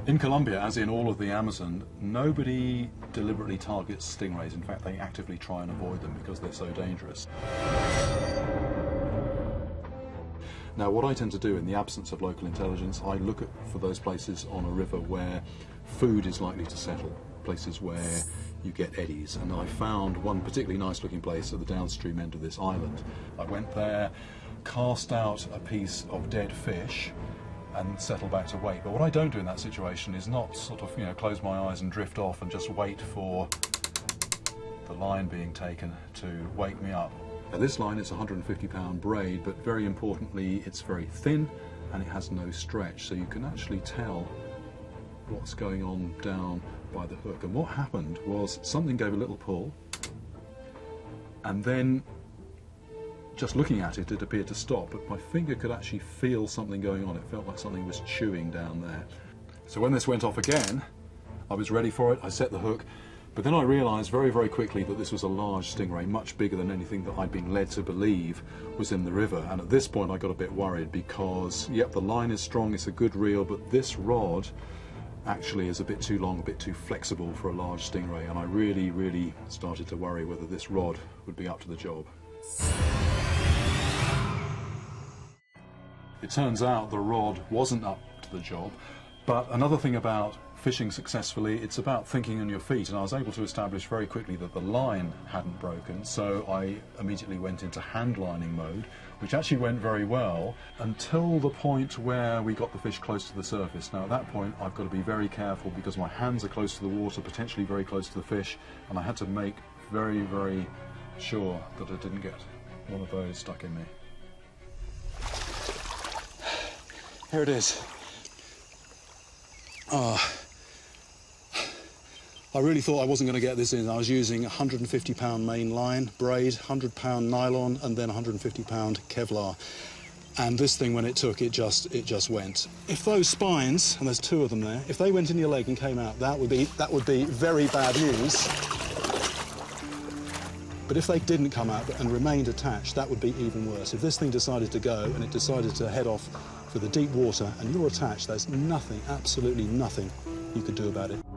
In Colombia, as in all of the Amazon, nobody deliberately targets stingrays. In fact, they actively try and avoid them because they're so dangerous. Now, what I tend to do in the absence of local intelligence, I look for those places on a river where food is likely to settle, places where you get eddies. And I found one particularly nice looking place at the downstream end of this island. I went there, cast out a piece of dead fish, and settle back to wait. But what I don't do in that situation is not sort of, close my eyes and drift off and just wait for the line being taken to wake me up. Now, this line is a 150-pound braid, but very importantly, it's very thin and it has no stretch, so you can actually tell what's going on down by the hook. And what happened was something gave a little pull, and then just looking at it, it appeared to stop, but my finger could actually feel something going on. It felt like something was chewing down there. So when this went off again, I was ready for it, I set the hook, but then I realised very, very quickly that this was a large stingray, much bigger than anything that I'd been led to believe was in the river. And at this point I got a bit worried because, yep, the line is strong, it's a good reel, but this rod actually is a bit too long, a bit too flexible for a large stingray, and I really, really started to worry whether this rod would be up to the job. It turns out the rod wasn't up to the job, but another thing about fishing successfully, it's about thinking on your feet, and I was able to establish very quickly that the line hadn't broken, so I immediately went into hand lining mode, which actually went very well until the point where we got the fish close to the surface. Now at that point I've got to be very careful because my hands are close to the water, potentially very close to the fish, and I had to make very, very sure that I didn't get one of those stuck in me. Here it is. I really thought I wasn't going to get this in. I was using a 150-pound main line, braid, 100-pound nylon, and then 150-pound Kevlar. And this thing, when it took, it just went. If those spines, and there's two of them there, if they went in your leg and came out, that would be very bad news. But if they didn't come out and remained attached, that would be even worse. If this thing decided to go and it decided to head off for the deep water and you're attached, there's nothing, absolutely nothing you could do about it.